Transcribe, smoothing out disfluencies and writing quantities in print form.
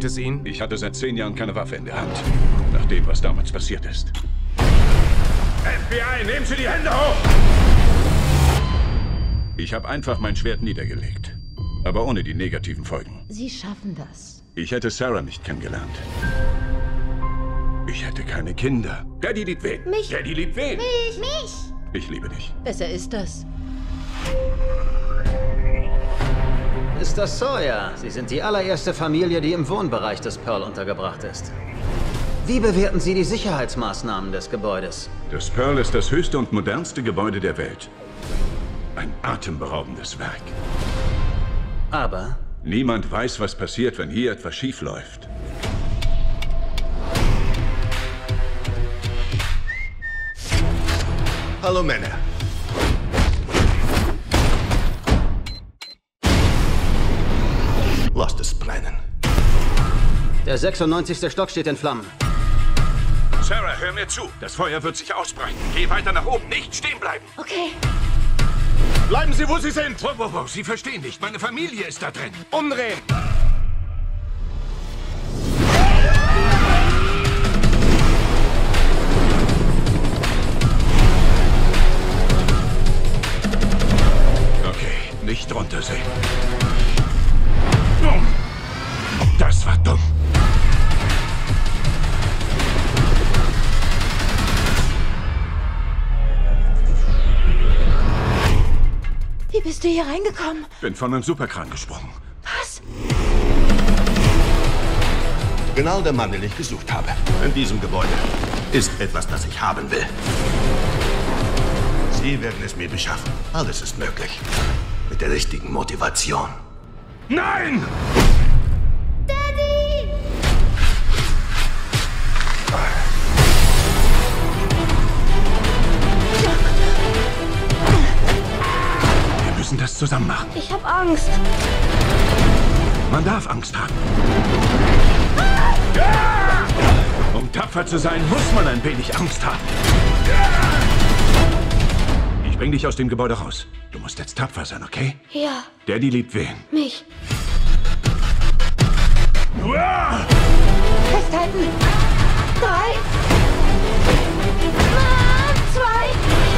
Bereut es ihn? Ich hatte seit 10 Jahren keine Waffe in der Hand. Nach dem, was damals passiert ist. FBI, nehmen Sie die Hände hoch! Ich habe einfach mein Schwert niedergelegt. Aber ohne die negativen Folgen. Sie schaffen das. Ich hätte Sarah nicht kennengelernt. Ich hätte keine Kinder. Daddy liebt wen? Mich. Daddy liebt wen? Mich! Ich liebe dich. Besser ist das. Mr. Sawyer, Sie sind die allererste Familie, die im Wohnbereich des Pearl untergebracht ist. Wie bewerten Sie die Sicherheitsmaßnahmen des Gebäudes? Das Pearl ist das höchste und modernste Gebäude der Welt. Ein atemberaubendes Werk. Aber Niemand weiß, was passiert, wenn hier etwas schief läuft. Hallo Männer. Lasst es brennen. der 96. Stock steht in Flammen. Sarah, hör mir zu. Das Feuer wird sich ausbreiten. Geh weiter nach oben, nicht stehen bleiben. Okay. Bleiben Sie, wo Sie sind! Wow. Sie verstehen nicht. Meine Familie ist da drin. Umdrehen! Okay, nicht runtersehen. Das war dumm. Wie bist du hier reingekommen? Bin von einem Superkran gesprungen. Was? Genau der Mann, den ich gesucht habe. In diesem Gebäude ist etwas, das ich haben will. Sie werden es mir beschaffen. Alles ist möglich. Mit der richtigen Motivation. Nein! Daddy! Wir müssen das zusammen machen. Ich hab Angst. Man darf Angst haben. Um tapfer zu sein, muss man ein wenig Angst haben. Ich bring dich aus dem Gebäude raus. Du musst jetzt tapfer sein, okay? Ja, Daddy liebt wen? mich. Uah! Festhalten. 3. 2.